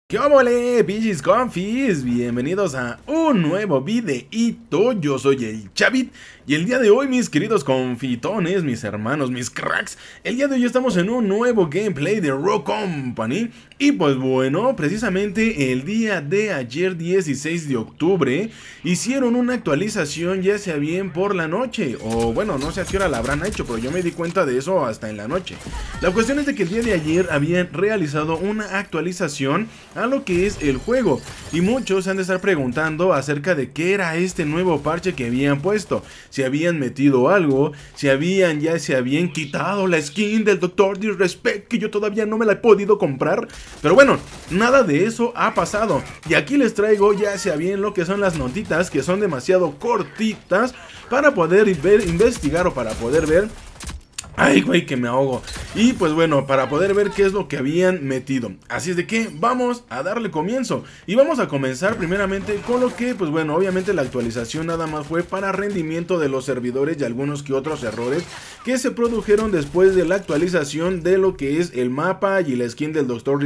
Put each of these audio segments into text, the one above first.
¿Qué óvole, pinches confis? Bienvenidos a un nuevo videíto. Yo soy el Chavit y el día de hoy, mis queridos confitones, mis hermanos, mis cracks, el día de hoy estamos en un nuevo gameplay de Rogue Company. Y pues bueno, precisamente el día de ayer, 16 de octubre, hicieron una actualización, ya sea bien por la noche, o bueno, no sé a qué hora la habrán hecho, pero yo me di cuenta de eso hasta en la noche. La cuestión es de que el día de ayer habían realizado una actualización a lo que es el juego, y muchos han de estar preguntando acerca de qué era este nuevo parche que habían puesto, si habían metido algo, si ya se habían quitado la skin del Dr. Disrespect, que yo todavía no me la he podido comprar. Pero bueno, nada de eso ha pasado, y aquí les traigo ya sea bien lo que son las notitas, que son demasiado cortitas para poder investigar o para poder ver. Ay, güey, que me ahogo. Y pues bueno, para poder ver qué es lo que habían metido. Así es de que vamos a darle comienzo. Y vamos a comenzar primeramente con lo que, pues bueno, obviamente la actualización nada más fue para rendimiento de los servidores y algunos que otros errores que se produjeron después de la actualización de lo que es el mapa y la skin del Dr.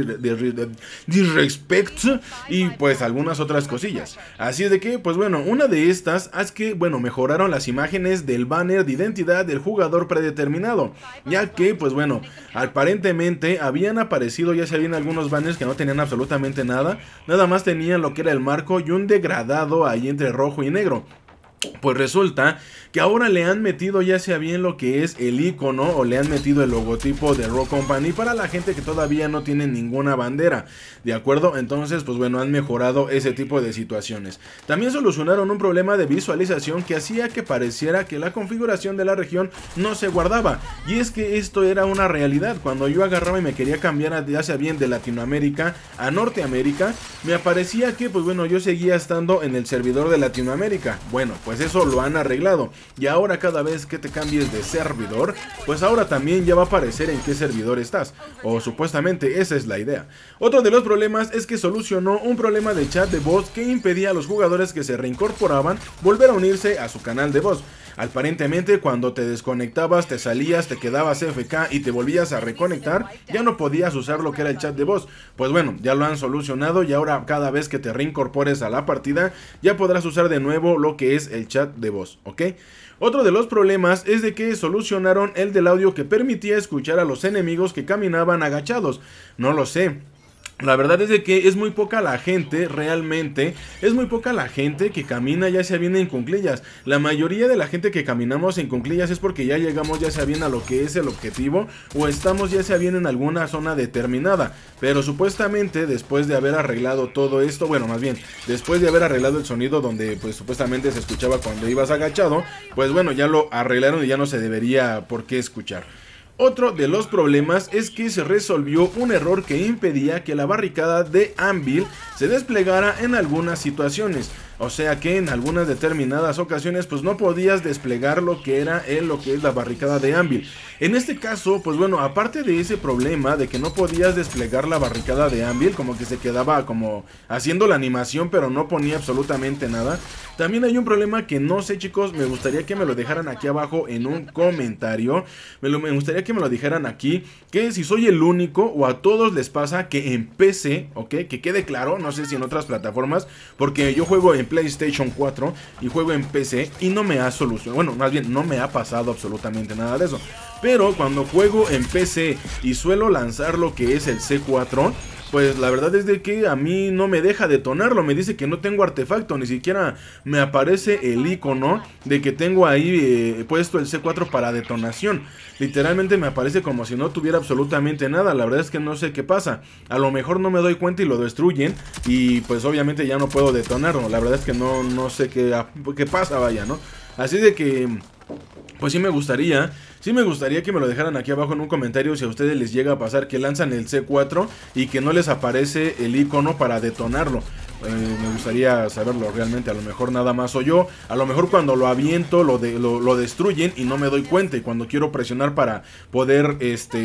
Disrespect y pues algunas otras cosillas. Así es de que, pues bueno, una de estas es que, bueno, mejoraron las imágenes del banner de identidad del jugador predeterminado. Ya que, pues bueno, aparentemente habían aparecido, ya se habían algunos banners que no tenían absolutamente nada. Nada más tenían lo que era el marco y un degradado ahí entre rojo y negro. Pues resulta que ahora le han metido ya sea bien lo que es el icono o le han metido el logotipo de Rogue Company para la gente que todavía no tiene ninguna bandera, ¿de acuerdo? Entonces, pues bueno, han mejorado ese tipo de situaciones. También solucionaron un problema de visualización que hacía que pareciera que la configuración de la región no se guardaba. Y es que esto era una realidad. Cuando yo agarraba y me quería cambiar ya sea bien de Latinoamérica a Norteamérica, me aparecía que, pues bueno, yo seguía estando en el servidor de Latinoamérica. Bueno, pues eso lo han arreglado, y ahora cada vez que te cambies de servidor, pues ahora también ya va a aparecer en qué servidor estás, o supuestamente esa es la idea. Otro de los problemas es que solucionó un problema de chat de voz que impedía a los jugadores que se reincorporaban volver a unirse a su canal de voz. Aparentemente cuando te desconectabas, te salías, te quedabas FK y te volvías a reconectar, ya no podías usar lo que era el chat de voz. Pues bueno, ya lo han solucionado y ahora cada vez que te reincorpores a la partida, ya podrás usar de nuevo lo que es el chat de voz, ¿ok? Otro de los problemas es de que solucionaron el del audio que permitía escuchar a los enemigos que caminaban agachados. No lo sé. La verdad es de que es muy poca la gente, realmente, es muy poca la gente que camina ya sea bien en cuclillas. La mayoría de la gente que caminamos en cuclillas es porque ya llegamos ya sea bien a lo que es el objetivo o estamos ya sea bien en alguna zona determinada. Pero supuestamente después de haber arreglado todo esto, bueno, más bien, después de haber arreglado el sonido donde pues supuestamente se escuchaba cuando ibas agachado, pues bueno, ya lo arreglaron y ya no se debería por qué escuchar. Otro de los problemas es que se resolvió un error que impedía que la barricada de Anvil se desplegara en algunas situaciones. O sea que en algunas determinadas ocasiones pues no podías desplegar lo que es la barricada de Anvil. En este caso, pues bueno, aparte de ese problema de que no podías desplegar la barricada de Anvil, como que se quedaba como haciendo la animación pero no ponía absolutamente nada. También hay un problema que no sé, chicos, me gustaría que me lo dejaran aquí abajo en un comentario. Me gustaría que me lo dijeran aquí, que si soy el único o a todos les pasa que en PC, ok, que quede claro, no sé si en otras plataformas, porque yo juego en PlayStation 4 y juego en PC y no me ha solucionado, bueno, más bien no me ha pasado absolutamente nada de eso. Pero cuando juego en PC y suelo lanzar lo que es el C4, pues la verdad es de que a mí no me deja detonarlo, me dice que no tengo artefacto, ni siquiera me aparece el icono de que tengo ahí puesto el C4 para detonación. Literalmente me aparece como si no tuviera absolutamente nada, la verdad es que no sé qué pasa. A lo mejor no me doy cuenta y lo destruyen y pues obviamente ya no puedo detonarlo, la verdad es que no sé qué pasa, vaya, ¿no? Así de que pues sí me gustaría que me lo dejaran aquí abajo en un comentario si a ustedes les llega a pasar que lanzan el C4 y que no les aparece el icono para detonarlo. Me gustaría saberlo realmente, a lo mejor nada más soy yo, a lo mejor cuando lo aviento lo destruyen y no me doy cuenta, y cuando quiero presionar para poder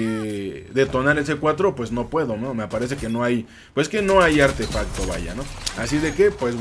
detonar el C4 pues no puedo, ¿no? Me parece que no hay, pues que no hay artefacto, vaya, ¿no? Así de que, pues bueno,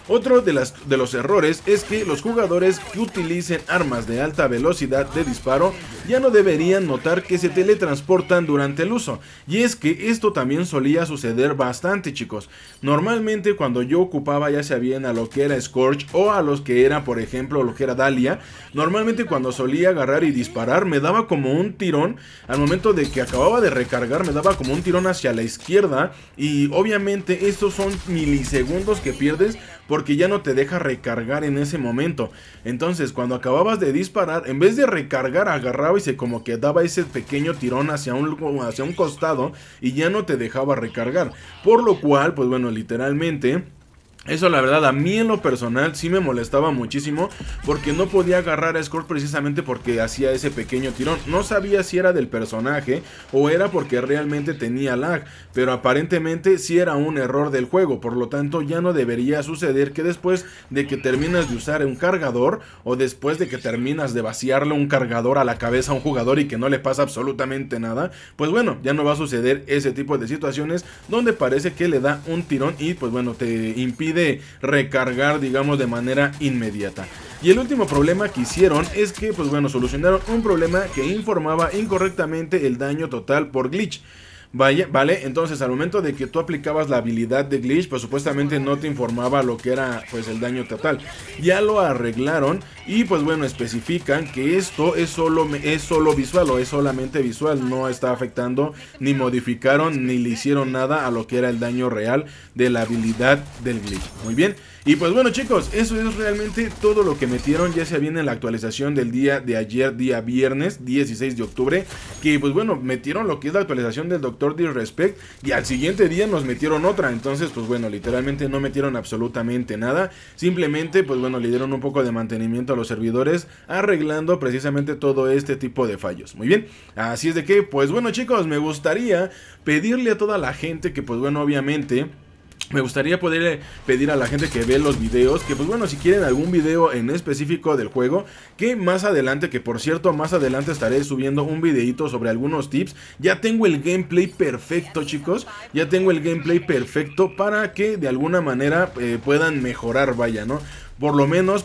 Otro de los errores es que los jugadores que utilicen armas de alta velocidad de disparo ya no deberían notar que se teletransportan durante el uso. Y es que esto también solía suceder bastante, chicos. Normalmente cuando yo ocupaba ya sea bien a lo que era Scorch o a los que era, por ejemplo, lo que era Dahlia, normalmente cuando solía agarrar y disparar me daba como un tirón. Al momento de que acababa de recargar me daba como un tirón hacia la izquierda, y obviamente estos son milisegundos que pierdes porque ya no te deja recargar en ese momento. Entonces cuando acababas de disparar, en vez de recargar, agarraba y se como que daba ese pequeño tirón hacia un costado y ya no te dejaba recargar. Por lo cual, pues bueno, literalmente eso la verdad a mí en lo personal sí me molestaba muchísimo, porque no podía agarrar a Scorch precisamente porque hacía ese pequeño tirón. No sabía si era del personaje o era porque realmente tenía lag, pero aparentemente sí era un error del juego. Por lo tanto ya no debería suceder que después de que terminas de usar un cargador o después de que terminas de vaciarle un cargador a la cabeza a un jugador y que no le pasa absolutamente nada, pues bueno, ya no va a suceder ese tipo de situaciones donde parece que le da un tirón y pues bueno, te impide recargar, digamos, de manera inmediata. Y el último problema que hicieron es que, pues bueno, solucionaron un problema que informaba incorrectamente el daño total por glitch. Vale, entonces al momento de que tú aplicabas la habilidad de glitch, pues supuestamente no te informaba lo que era pues el daño total. Ya lo arreglaron y pues bueno, especifican que esto es solo visual, o es solamente visual, no está afectando, ni modificaron, ni le hicieron nada a lo que era el daño real de la habilidad del glitch. Muy bien. Y pues bueno, chicos, eso es realmente todo lo que metieron, ya sea bien en la actualización del día de ayer, día viernes 16 de octubre, que pues bueno, metieron lo que es la actualización del Dr. Disrespect, y al siguiente día nos metieron otra. Entonces pues bueno, literalmente no metieron absolutamente nada, simplemente pues bueno, le dieron un poco de mantenimiento a los servidores, arreglando precisamente todo este tipo de fallos. Muy bien, así es de que pues bueno, chicos, me gustaría pedirle a toda la gente que pues bueno, obviamente me gustaría poder pedir a la gente que ve los videos que pues bueno, si quieren algún video en específico del juego, que más adelante, que por cierto más adelante estaré subiendo un videito sobre algunos tips. Ya tengo el gameplay perfecto, chicos, ya tengo el gameplay perfecto para que de alguna manera puedan mejorar, vaya, ¿no? Por lo menos,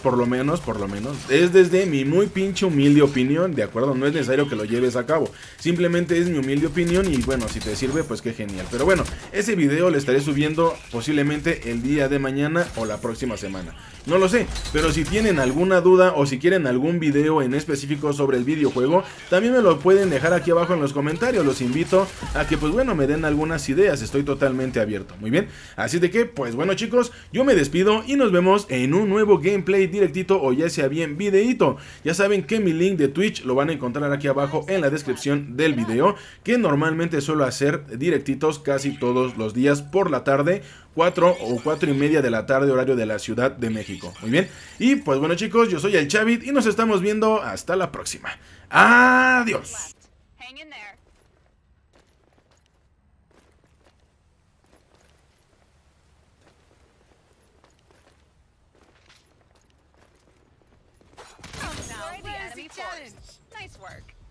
es desde mi muy pinche humilde opinión, ¿de acuerdo? No es necesario que lo lleves a cabo, simplemente es mi humilde opinión y bueno, si te sirve, pues qué genial. Pero bueno, ese video lo estaré subiendo posiblemente el día de mañana o la próxima semana. No lo sé, pero si tienen alguna duda o si quieren algún video en específico sobre el videojuego, también me lo pueden dejar aquí abajo en los comentarios. Los invito a que pues bueno, me den algunas ideas, estoy totalmente abierto. Muy bien, así de que pues bueno, chicos, yo me despido y nos vemos en un nuevo gameplay directito, o ya sea bien videíto. Ya saben que mi link de Twitch lo van a encontrar aquí abajo en la descripción del video, que normalmente suelo hacer directitos casi todos los días por la tarde, 4 o 4 y media de la tarde, horario de la Ciudad de México. Muy bien, y pues bueno, chicos, yo soy el Chavit y nos estamos viendo hasta la próxima. Adiós. Nice work.